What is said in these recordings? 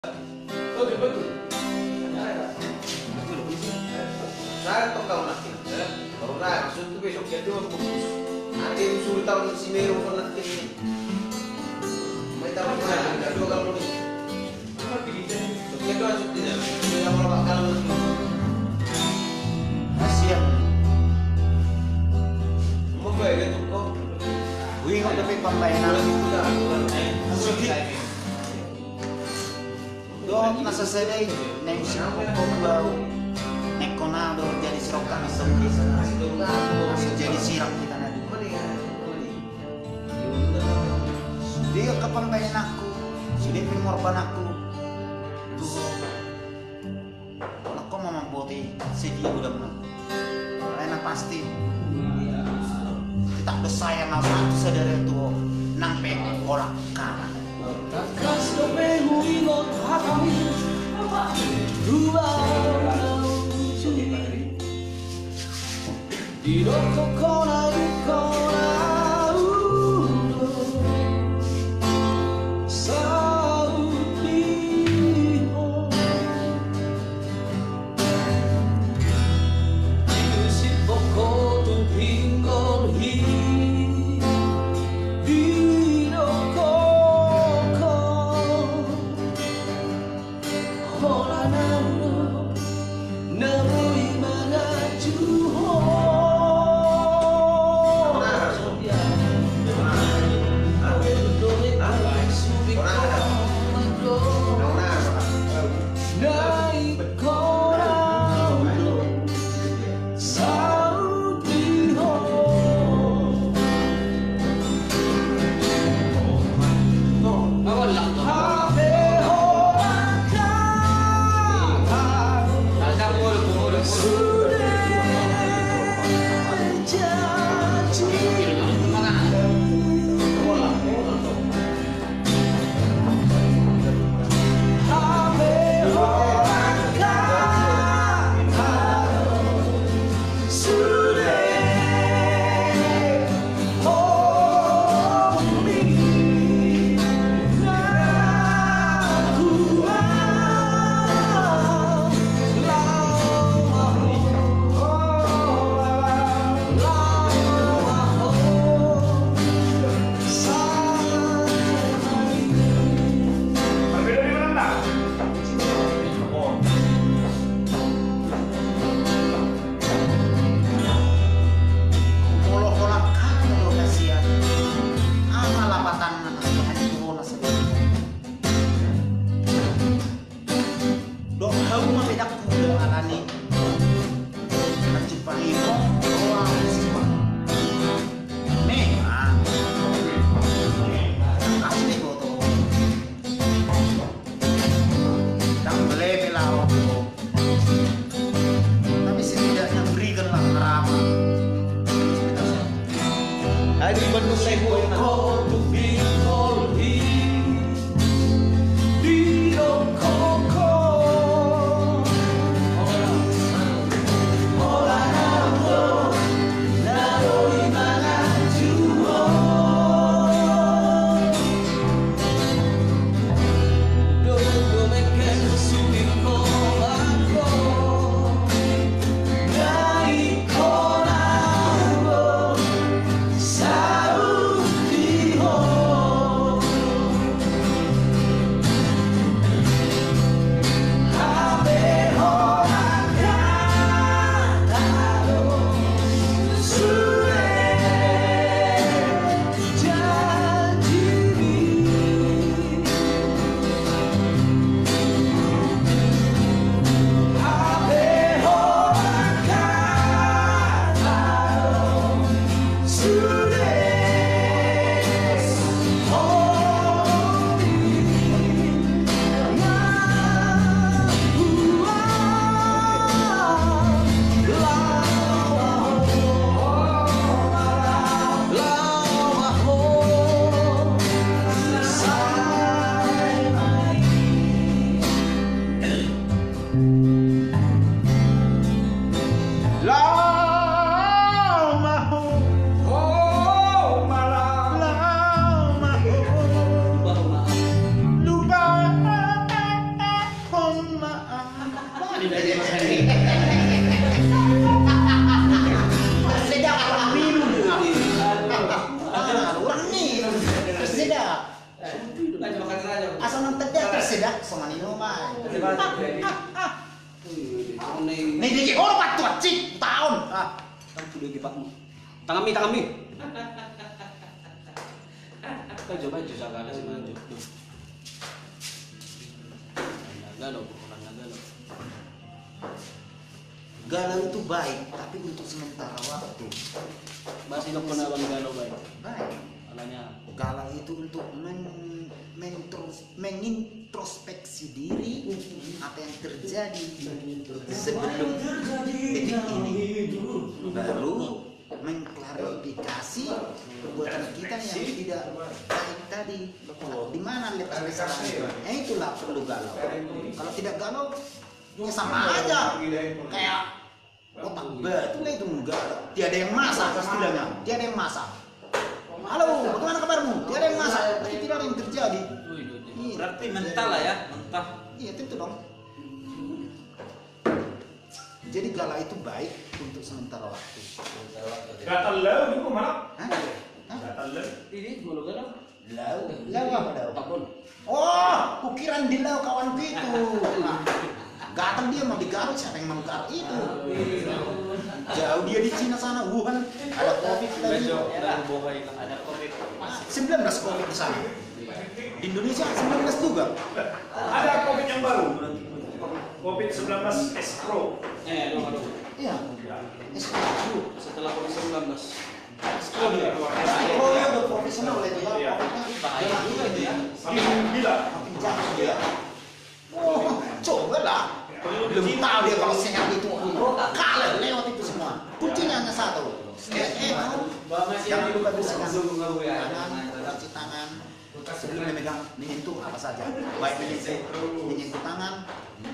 Betul betul. Saya tok kalau nanti, baru lah maksud itu besok dia tuh nanti suruh tahun si Meru kan nanti. Mai tahun mana? Enggak dua kalau ini. Apa begitu? Dia tuh langsung tidak. Dia mau bakal nanti. Kasihan. Mau kayak gitu kok. Wih, kok tapi pambayanan. Dot nasa sedai, neng siapa kok bau, neng konado jadi serokan semua, jadi sirap kita nanti. Dia ke pambayanan aku, sudah pengorban aku. Tuh, aku mau membuati sedia udah menang. Karena pasti kita udah sayang sama satu saudara itu, nampe orang kalah. Kas kepenguingot hakami Ruang curi Di doko kona ikona Sautiho Diusip boko tu pinggol hi Di Bandung Lego dah sama Nino mah. Nih, Nih dikit oh pak tuh cik tahun. Kan sudah dipakmu. Tangan mi. Kan coba jual ada sih manjuk. Galau. Galau itu baik, tapi untuk sementara waktu. Masih lo pernah bang galau baik. Baik. Alanya. Galau itu untuk mengintrospeksi diri apa yang terjadi sebelum detik ini, baru mengklarifikasi perbuatan kita yang tidak baik tadi. Di mana letak kesalahan? Itulah perlu galau. Kalau tidak galau, ya sama aja kayak otak betul itu enggak. Tiada yang masak istilahnya. Tiada yang masak. Halo, bagaimana kabarmu? Tiada yang masak. Tapi tidak ada yang terjadi. Berarti mentah lah ya, mentah. Iya tentu dong. Jadi galau itu baik untuk sementara waktu. Gatal lau ni kok malam. Hah? Gatal lau. Ini mau galau? Lau apa lau? Takun. Oh, kukiran di lau kawanku itu. Gatal dia mau digaruk, siapa yang mau garuk itu? Jauh dia di Cina sana, Wuhan ada COVID lagi. Ada covid. 19 COVID di sana. Di Indonesia 19 juga. Ada COVID yang baru. COVID-19 S Pro. Aduh. Iya. Setelah COVID-19. Oh ya udah profesional itu ya. Bahaya juga itu ya. Makin gila. Makin jago dia. Oh, coba lah. Belum tahu dia kalau sehat itu kalah lewat itu semua. Kuncinya hanya satu. Jangan lupa bersihkan tangan, cuci tangan. Sebelum memegang menyentuh apa saja. Baik menyentuh tangan,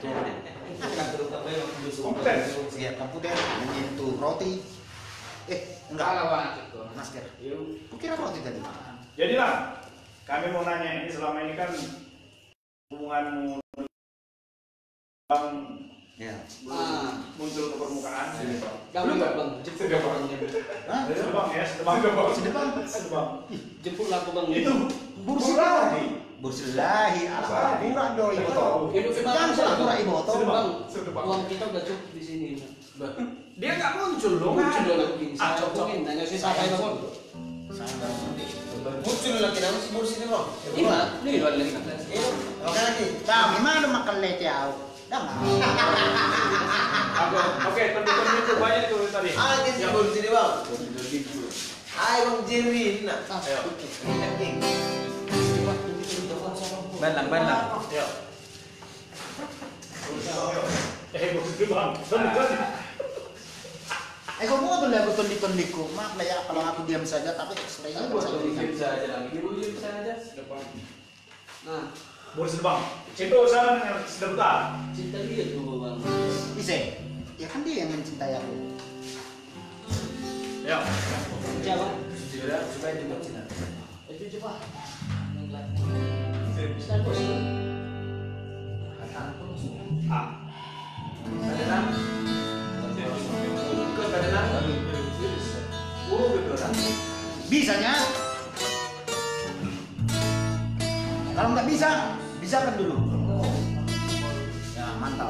komputer, menyentuh roti. Enggak. Masker. Kukira roti tadi. Jadilah kami mau nanya ini selama ini kan hubunganmu bang Ya. muncul ke permukaan. Belum bang. Sudah bang. Hah? Sudah bang ya, sudah bang. Sudah bang. Jemput aku bang. Itu Bursilahi. Bursilahi ala kurang doi boto. Jangan salah kurang iboto. Bang, uang kita udah cukup di sini. dia nggak muncul loh. Muncul lagi. Saya hubungin, nanya sih siapa yang bang? Muncul lagi nama si Bursi ini bang. Ini loh lagi. Oke lagi. Kami mana makan leciau. Dah Oke, teman-teman itu banyak itu tadi. Ada si Bursi ini bang. Ayo bang Jerwin. Ayo. Balang. Yo. Bursi bang. Teman-teman. Kau mau tuh lihat tondi-tondiku. Maaf lah ya kalau aku diam saja, tapi sebenarnya saya Bisa aja. Nah, Bursi bang. Itu saran yang sudah betul. cinta dia tuh bang. bisa. Ya kan dia yang mencintai aku. Ya. Siapa? Sudah supaya juga Cina. Itu coba. Bisa bos. Badan. Ikut badan. Betul. Bisanya. Kalau nggak bisa, bisakan dulu. Ya mantap.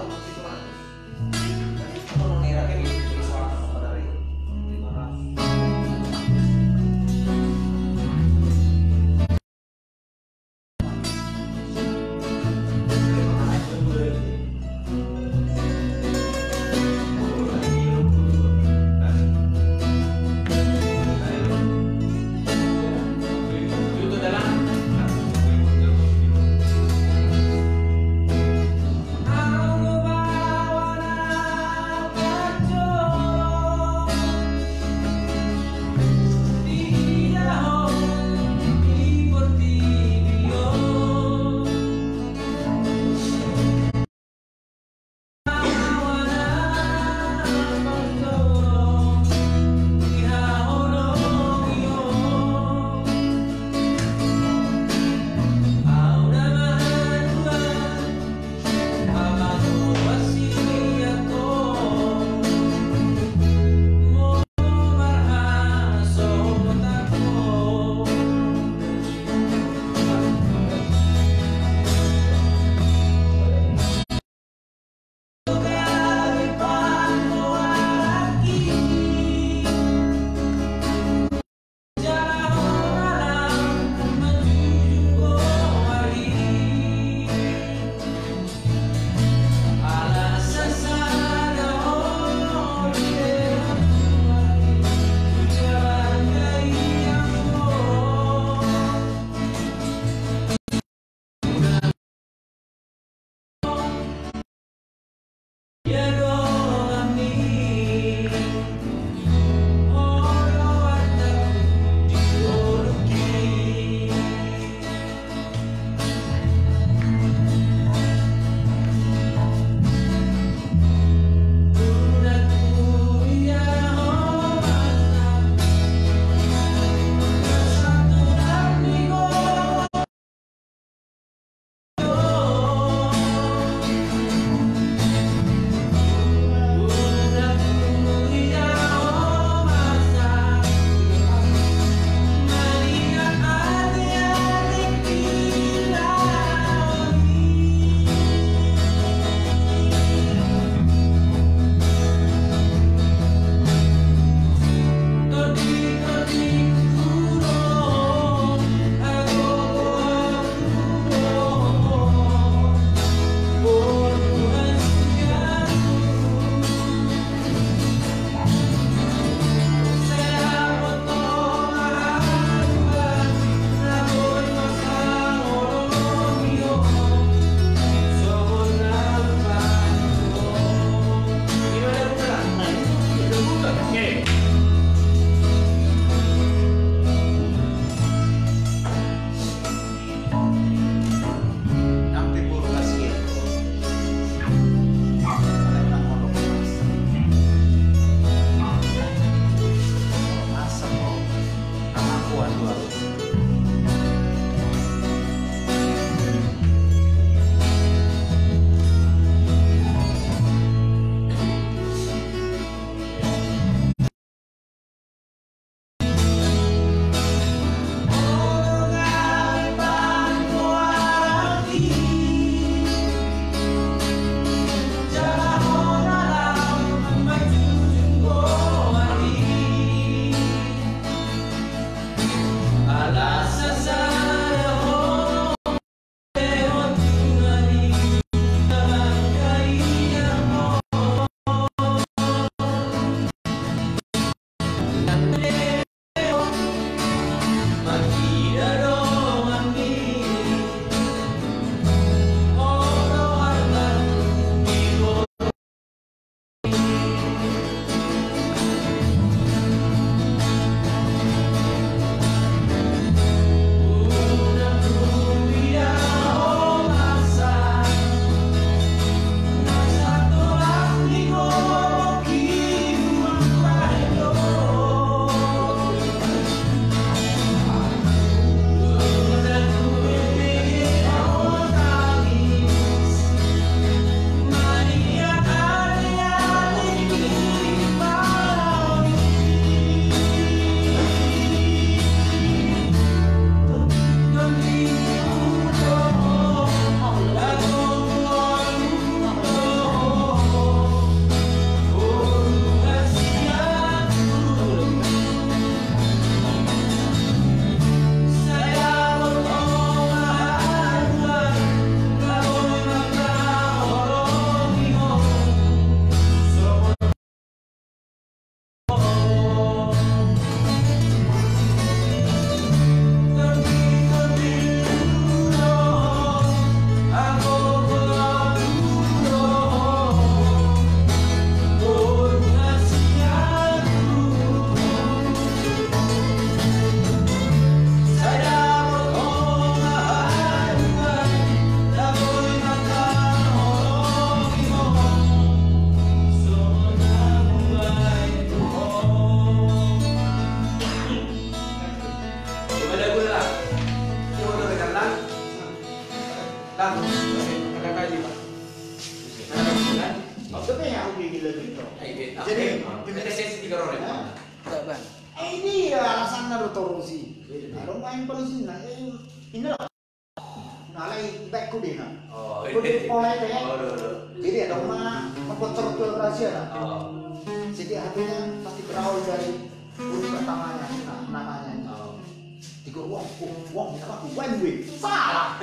main polisi na inilah nalai back ko din na. Oh, Kundi mulai deh. Oh, Jadi ada rumah mempercontoh rahasia lah. Oh. Jadi HP-nya pasti berawal dari huruf pertamanya, nah, namanya. Oh. Tiga uang kita laku win salah.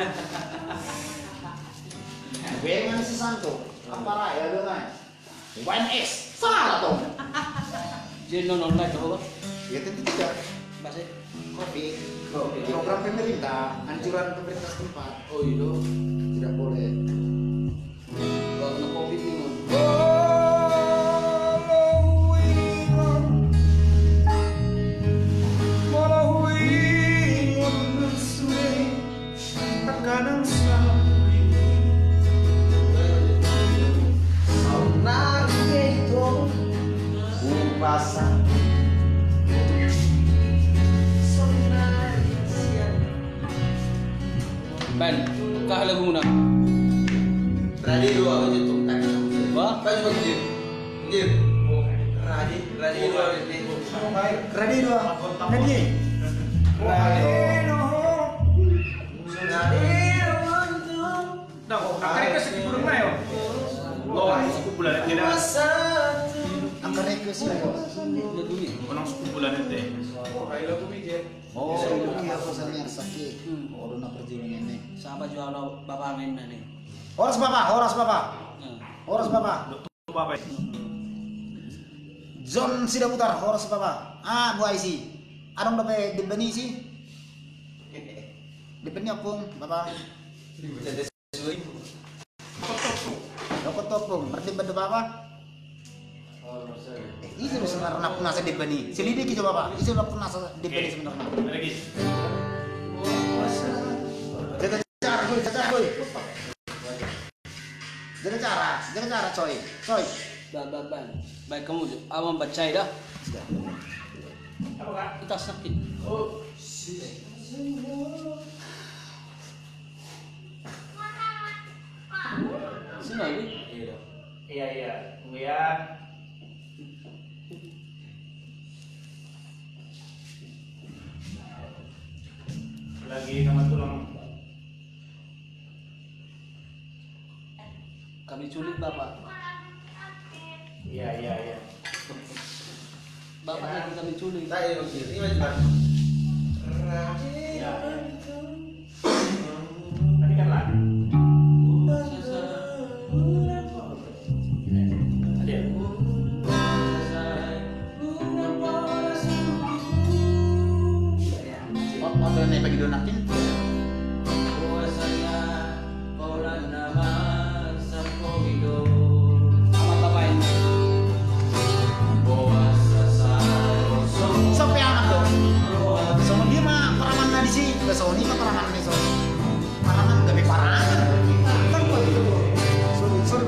Dengan si Santo, apa raya dengan WNS salah toh. Jadi non online coba. Ya tentu tidak. Masih. Kopi, Kopi. program pemerintah, anjuran pemerintah setempat. Oh iya. Tidak boleh. Kalau kena covid ini. Ben, kah lagu mana? Radio aku itu tak. Wah, Kan cuma game. Radio itu. Radio nanti. Nah, akhirnya ke sini burung mayo. Suku bulan tidak. Angkat request ya. lagu ni. Orang suku bulan itu. Oh, itu kira pesannya sakit. Oh, udah perjuangan ini. Siapa jual lo bapak main ni? Horas bapak. Hmm. Horas bapak. Dokter apa? John sudah putar, horas bapak. Ah, Bu Aisi. Anong dapat dibeni sih? Dibeni apa, bapak? Dokter topong, berarti benda bapak? Itu sebenarnya pernah saya dibeni. Selidiki coba bapak. Itu pernah saya dibeni sebenarnya. Lagi. Jaga cara, boy. Jaga cara, coy. Baik kamu, awam baca dah. Apa kak? Kita sakit. Oh, Sini lagi. iya. Tunggu ya. Lagi nama tulang. Kami culik bapak. Iya. Bapak lagi kami culik. Tak ada ini macam. Iya. Tadi kan lah. Ada. Motor nih bagi donatin. Amat bapak ini. Sampai anak dong. Soalnya dia mah peraman tadi sih. Soalnya mah peraman nih soalnya. Peraman gak parahan. Kan gua itu. Sorry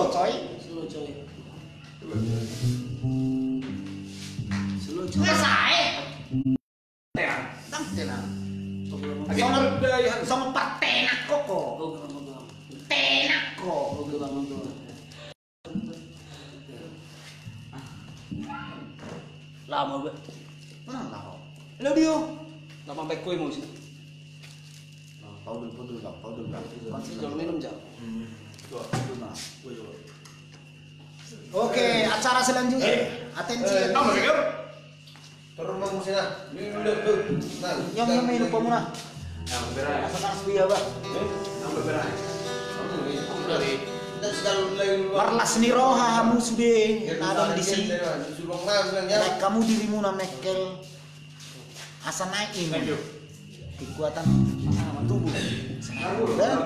Slow coy. Slow coy. Slow coy. Ngesae. Tenang. Tang tenang. Lagi berdaya. Sama patenak koko. Tenak kok. Lama ba? Mana tahu? Lo dia. Lama sampai kue mau sih. Paudul bang. Jangan minum jam. Oke, acara selanjutnya. Atensi. Kamu pikir? Turun bang musina. Tuh. Nah, Yang minum pemuna. Yang berai. Masakan sebiya ba? Yang berai. Kamu dari. Dan sekali lagi. Marlas ni roha hamu sude. Nadang di sini. Sulung mas ya. Like kamu dirimu na mekel. Asa naikin. Thank you. Kekuatan tubuh. Dan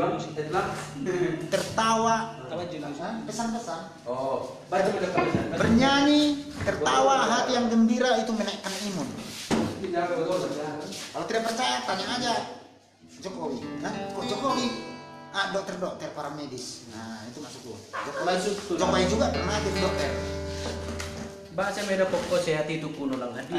tertawa. Pesan-pesan. Oh, baca pesan. Bernyanyi, tertawa, hati yang gembira itu menaikkan imun. Kalau tidak percaya, tanya aja Jokowi. Nah, kok Jokowi? Dokter para medis. Nah, itu masuk gua. Jokowi juga pernah jadi dokter. Bahasa media pokok sehat itu kuno lang hati.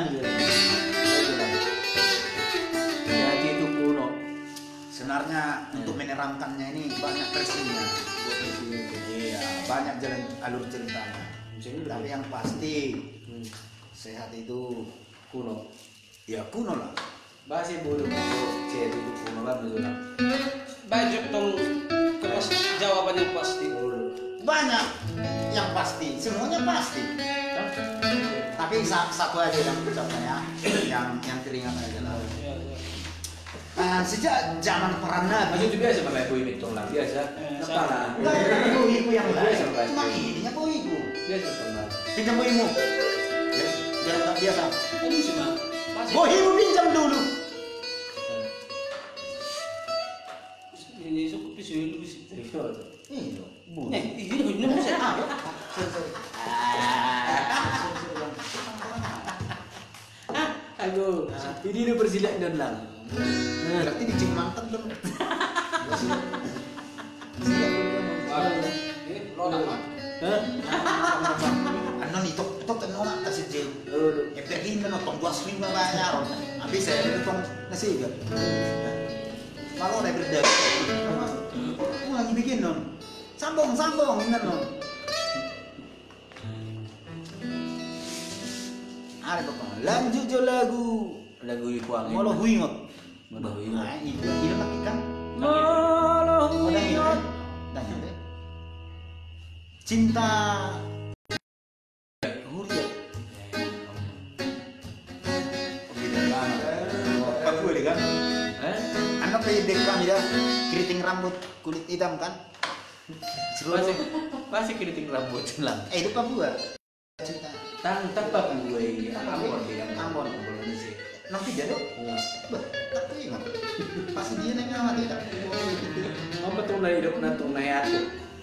Sehat itu kuno. Sebenarnya untuk menerangkannya ini banyak versinya. Iya, banyak jalan alur ceritanya. Tapi yang pasti sehat itu Kuno. ya kuno lah. Bahasa bodoh sehat itu kuno lah betul. Banyak dong kepas jawaban yang pasti. Banyak yang pasti, semuanya pasti. Tapi satu aja yang ucapnya yang teringat aja lah. Sejak zaman para Masih nabi, itu biasa pakai kue mitong lah biasa. Kepala. enggak ada ibu yang lain. Biasa, Pak. Cuma ininya ibu. Biasa kepala. Pinjam ibu. Biar tak biasa. Ini cuma Ibu pinjam dulu. ini cukup bisa lu bisa. Iya, bu. Ini bisa. Aduh, ini udah bersilat dan lang. Berarti dicium mantap dong. Ano nih tok nona kasi Jay. Pergi na tong 2,000 bayaron. Habis saya tong nasiga. Malu na berde. Mo lagi bikin non. Sambong ina non. Ada apa? Lanjut jo lagu. Lagu ikuang. Molo huingot. Molo huingot. Nah, ini lagi kan. Molo huingot. Tanya deh. Cinta Huria. Oke, dah lama. Papua deh kan? Anak pendek kami dah, keriting rambut, kulit hitam kan? Masih keriting rambut lang. Itu Papua. Cinta Tang gue. Ambon dia. Ambon. Nanti jadi. Bah, tapi ingat. Pasti dia nengah mati tak. Apa tuh na hidup na tuh na hati.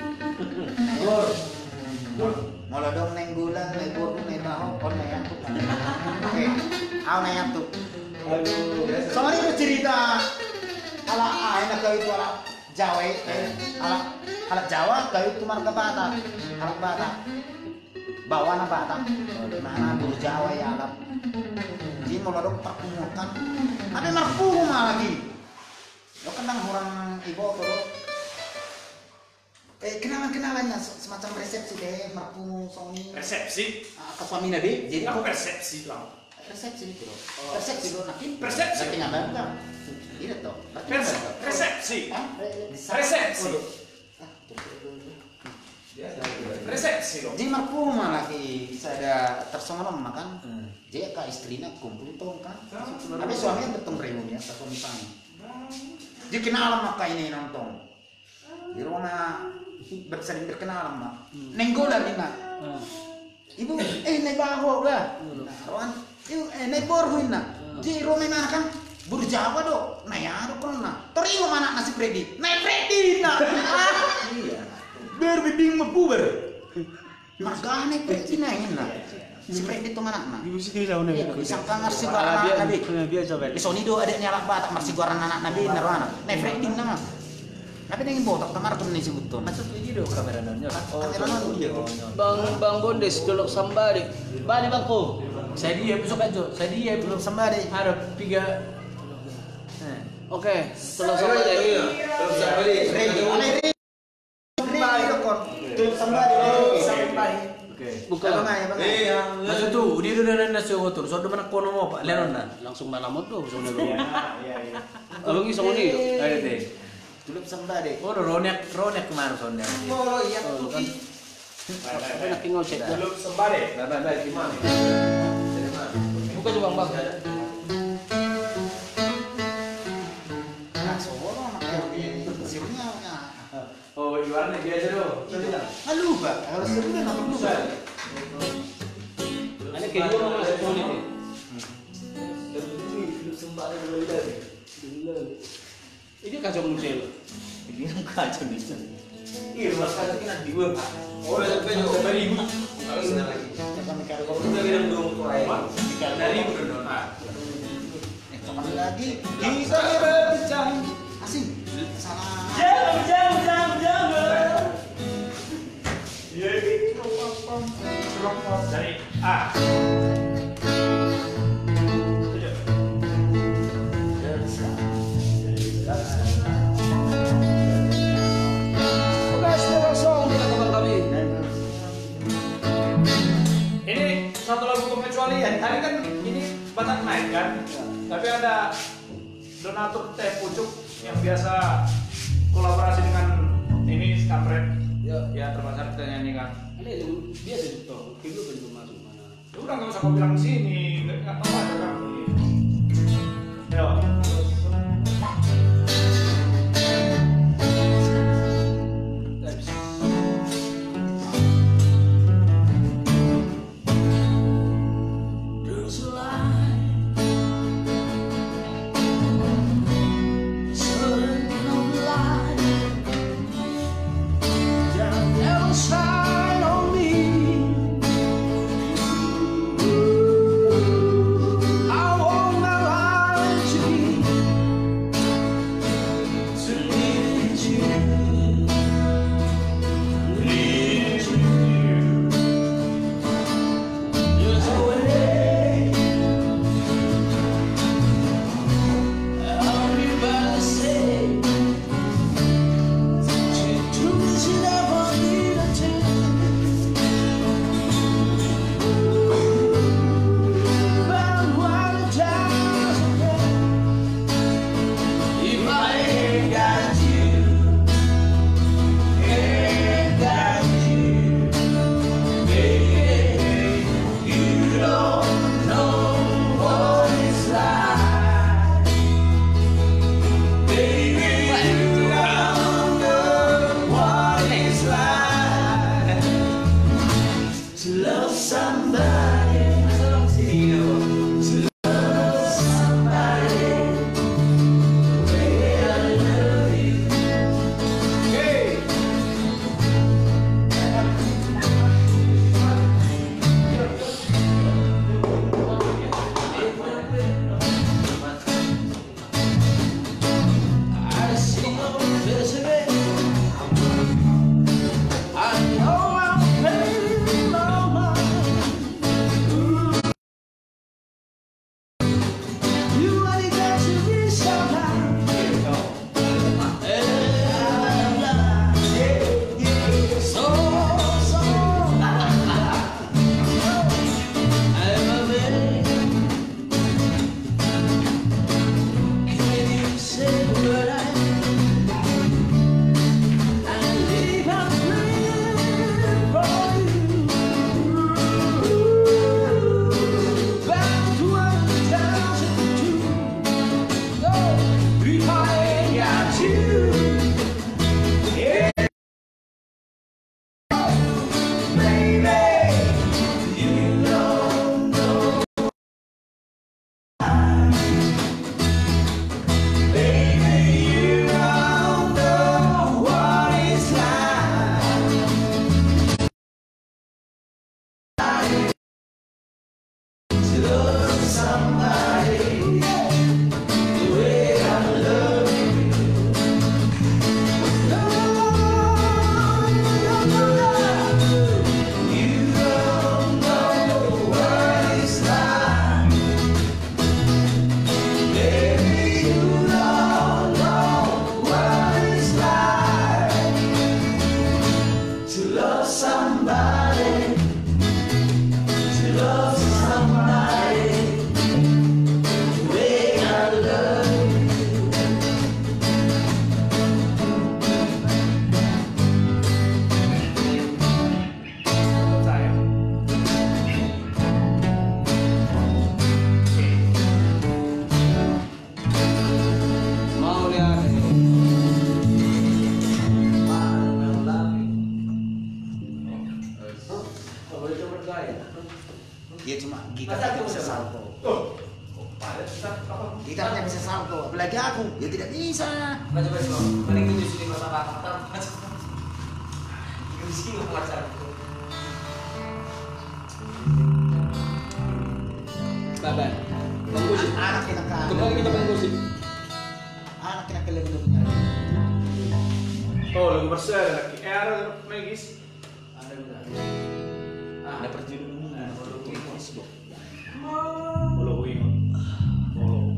Mula dong neng gula, neng burung, neng tahu, on neng yantuk. Oke, aw neng yantuk. Aduh. Soalnya itu cerita ala enak kau itu ala Jawa, ala Jawa kau itu marga Batak, ala Batak. Bawa na Batak. Mana bulu Jawa ya alam. Jadi mula dong perpungukan. Ada marpungu lagi. Lo kendang orang ibu atau kenalan-kenalannya semacam resepsi deh marpungu Sony Persepsi. ke suami Nabi jadi Aku persepsi lang. resepsi itu loh resepsi lo nanti Persepsi. berarti nggak kan tidak toh Persepsi. resepsi Resepsi loh. jadi marpungu lagi saya tersongon makan dia ke istrinya kumpul tong kan tapi suaminya betul remu ya suami kami dia kenal maka ini nonton di rumah sering berkenalan mak nenggolan ini nak ibu naik baho lah kawan ibu naik borhuin nak di rumah mana kan buru Jawa do naik ada pernah terima mana nasi Freddy naik Freddy nak iya berbibing mempuber margane Freddy naik nak si Freddy itu anak nak disangka ngasih gua anak nabi Biasa di Sony do adiknya anak Batak masih gua anak nabi naruh anak naik Freddy nama Tapi dengan botak tamar tuh nih sebut tuh. Masuk ini dong kamera nonnya. Kamera mana dia? Bang Bondes tolong sambari. Bali bangko. Saya dia besok aja. Saya dia Belum sembari. harap 3. Oke, tolong sambari. Terus sambari. Sembari dong kon. Belum sembari. Sembari. Oke. Bukan. Abang ya bang. Masuk tuh, dia udah nanda sih kotor. So mana kono mau Pak Lenon na. Langsung malamot tuh soalnya. Iya. Abang isong ini. Ayo deh. Belum sembari. Oh, ronek kemarin sonda. Oh iya. Oh, kan. Tapi nak tinggal cek. Belum sembari. Bye gimana? Buka coba Bang. Nah, solo anak ini hasilnya. Oh, Iwan biasa dong. Halo, Pak. Harus sebenarnya apa dulu, Pak? Ada kedua mau masuk ini. Ini kacau muncul. Ini kacau nih. Iya, mas kacau kena dua. Oh, besok besok beri ibu. Kalau senang lagi. Kami karo Kau udah bilang belum tuh ayah. Dari udah nah. kapan lagi? Kita berbicara. Asing. Salah. Dari A. Ini satu lagu pengecualian. Tadi kan ini Batak naik kan, tapi ada donatur teh pucuk yang biasa kolaborasi dengan ini kampret. Ya termasuk kita nyanyikan. Ini biasa itu. Kilo kan belum masuk mana. Ya udah nggak usah kau bilang sini, nggak tahu ada kan. Yo. love somebody, to love somebody, the way I love Saya. Mau lihat Dia cuma gitarnya bisa salto. Oh, ada susah apa? Gitarnya bisa salto, apalagi aku, dia tidak bisa. Baca baca mending tunjuk sini masa kata di sini pengacara Baban Bang Gusip Anak kita kan. kembali kita Bang Gusip Anak kita kelebihnya. Oh, lagu bersih ada lagi. Ada Megis. ada benar Dapat judulnya. Facebook. Bolo Wing. Bolo.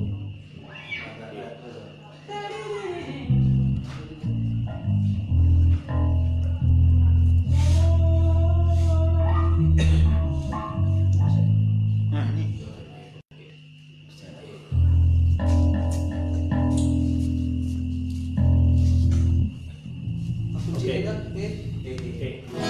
Nah, ini. Oke. kan Oke.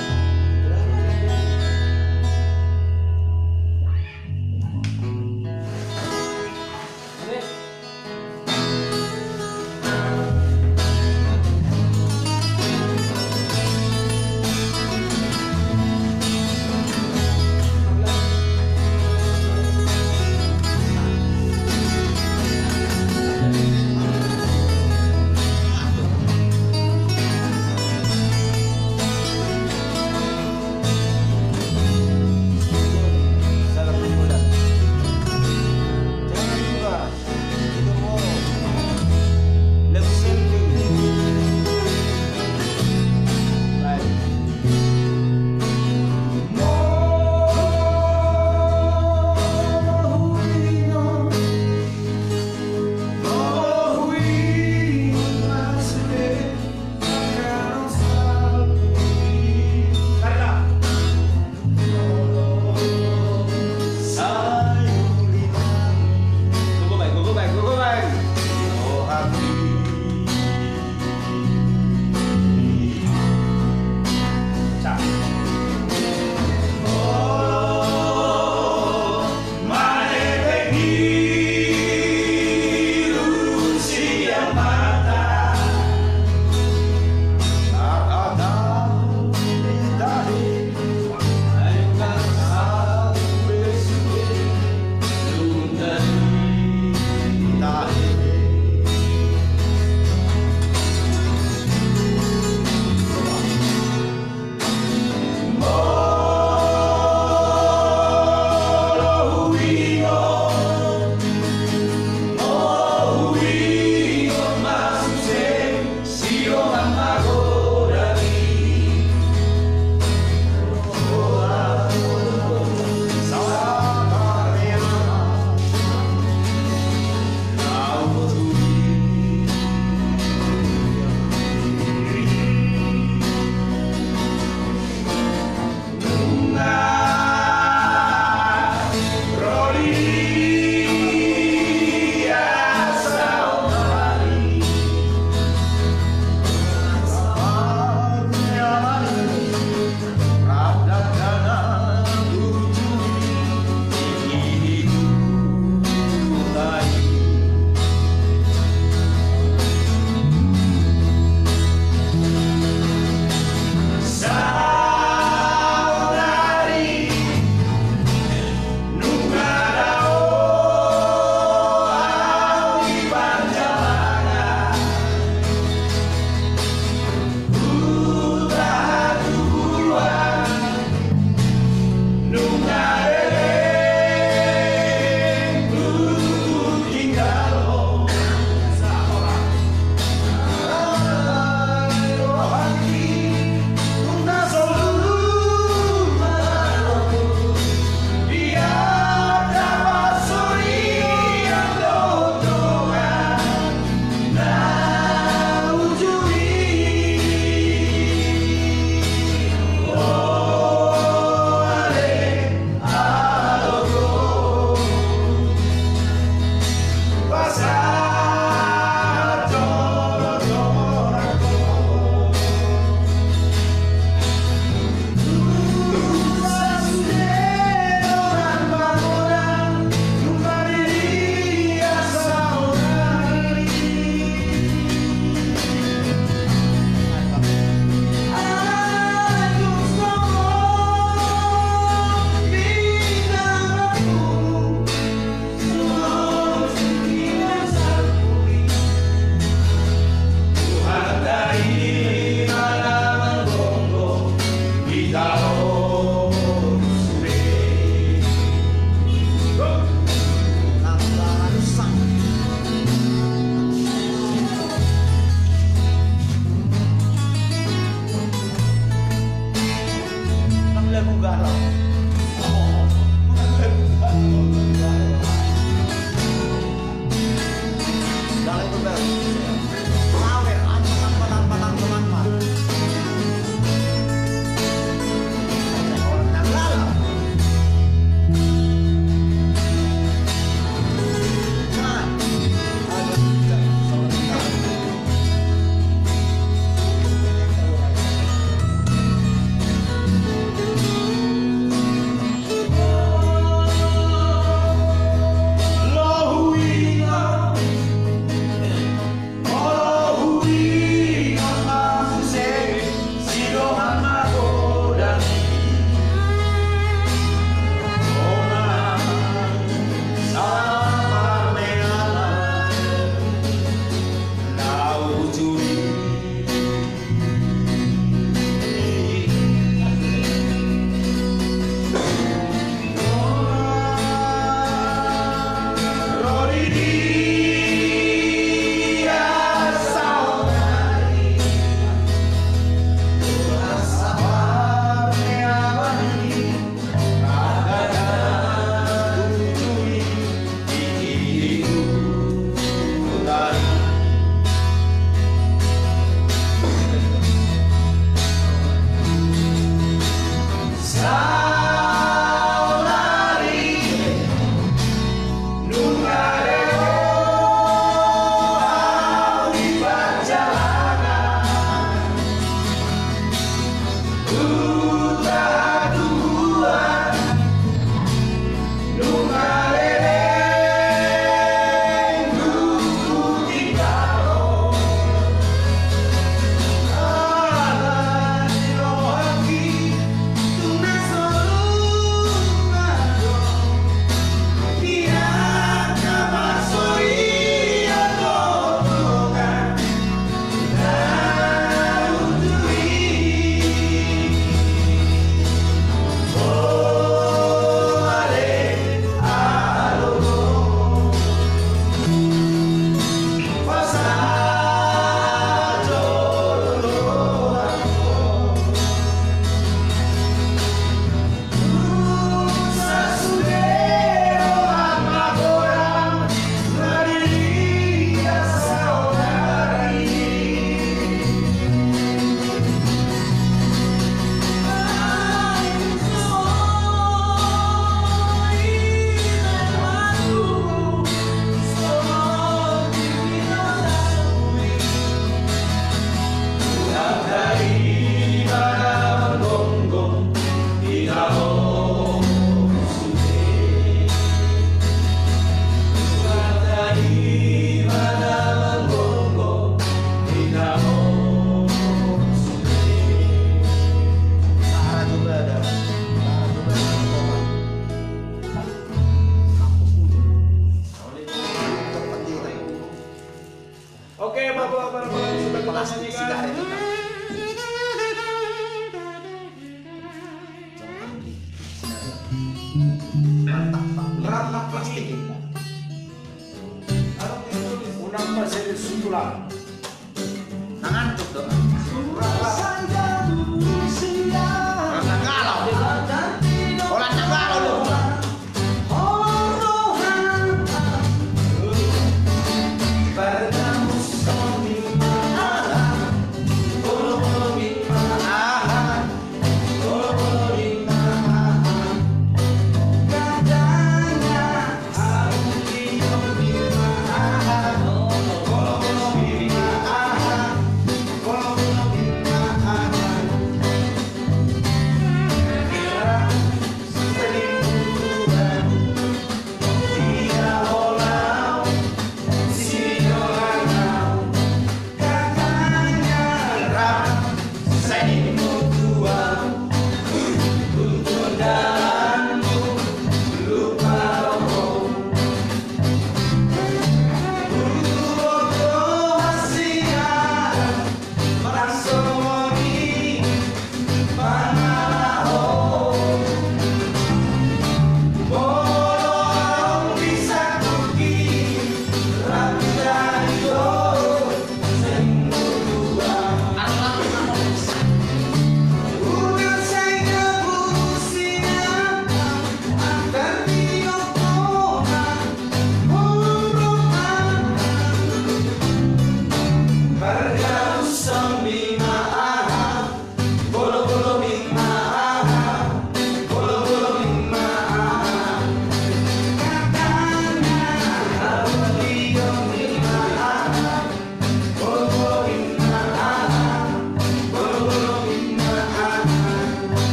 Baby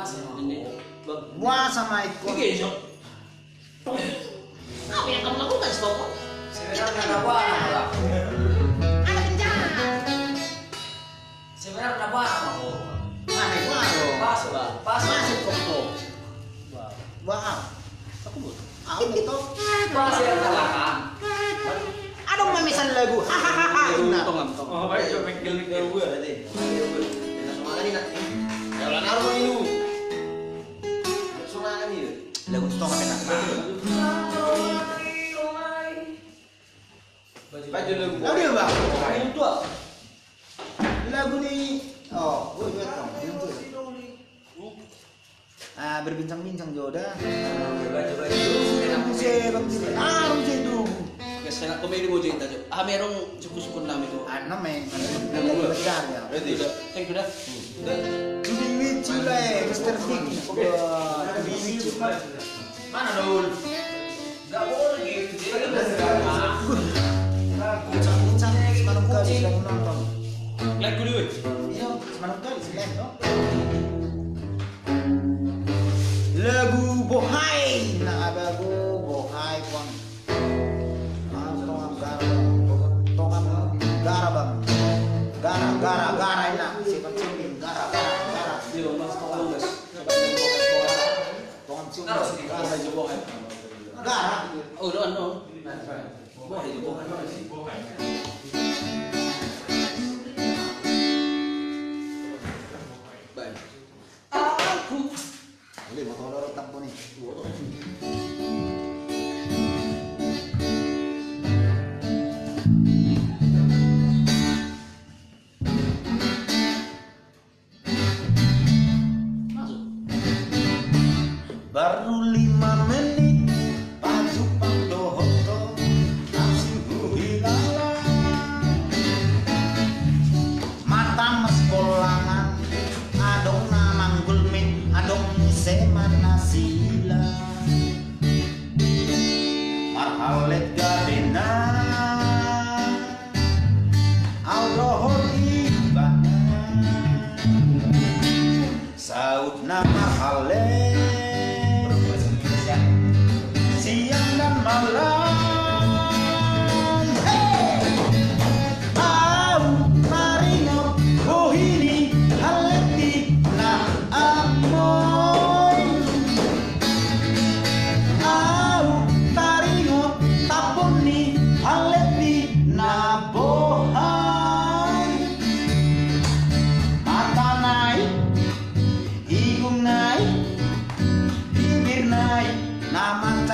Ini. Buah sama ikut. Oke, so. Apa yang kamu lakukan, Stoko? Sebenarnya kenapa anak? Ada kencang. Sebenarnya kenapa anak? Mana buah lo? Pas, pas. Masih koko. Buah. Aku buat. Aku betul. Pas yang kalahkan. Aduh mamisan lagu. Hahaha. Ingat. Tong. Oh, baik, coba mikir Gue tadi. Semangat ini nak. Jalan arus ini. Semangat ini. Lagu itu kan enak. Baju lagu. Oh dia bang. Ini tua. Lagu ini. Oh, gue juga tahu. Berbincang-bincang jodoh. Baju-baju. Rumse itu. Kasi na komedi mo dyan tayo. Merong suku-suku namin ito. Ano men? Lagu besar ya. Thank you na. Lebih lucu lah, Mr. Big. Lebih lucu. Mana Dul? Gak boleh gitu. Bincang-bincang semalam kali sedang nonton. Like ko dito. Iya, semalam kali sedang no. Lagu Bohai, nah lagu Bohai pun. Gara enak, siapa cium gara. Yo, mas tolong guys. Tongan cium Harus Kasi medyo buhay. gara. Oh, doon, no? Buhay, di buhay. Bye. Aku. Boleh mau tolong tampo nih. Baru 5 menit Paju pandohoto Langsung hilala Mata mas polangan Adong namang gulmit Adong semana sila Marhalet garena Alrohol ibana Saud na marhalet siang dan malam. Hey, au marino bohini haleti na amoy. Au marino taponi haleti na bohai. Mata naik, hidung naik, bibir naik, nama